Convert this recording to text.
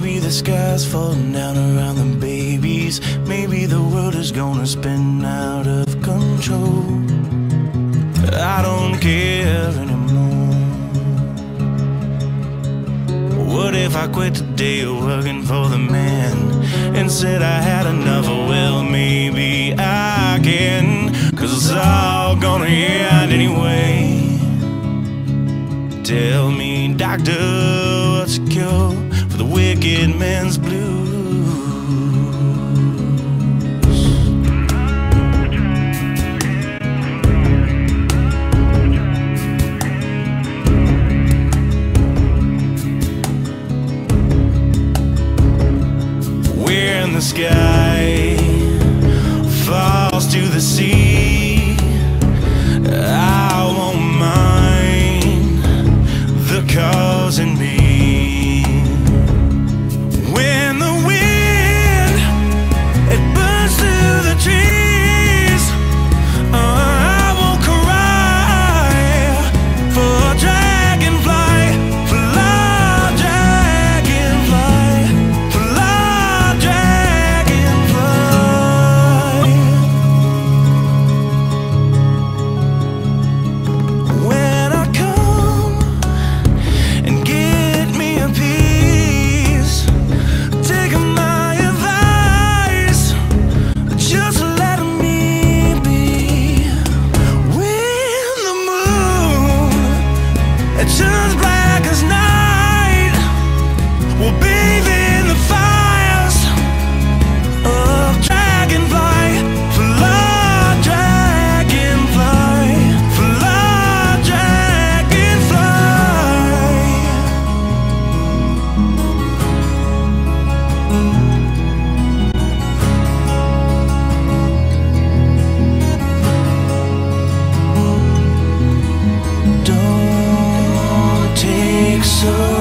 Maybe the sky's falling down around the babies. Maybe the world is gonna spin out of control. I don't care anymore. What if I quit today working for the man and said I had enough? Well, maybe I can, 'cause it's all gonna end anyway. Tell me, doctor, what's the cure for the wicked man's blues? Where in the sky falls to the sea, I won't mind the cause in me. When the wind, it burns through the trees, I won't cry for a dragonfly, fly, dragonfly, fly, dragonfly. When I come and get me a piece, take my advice, just let me be. When the moon, it turns black as night, we'll bathe in the fires of dragonfly, fly, dragonfly, fly, dragonfly. Don't take so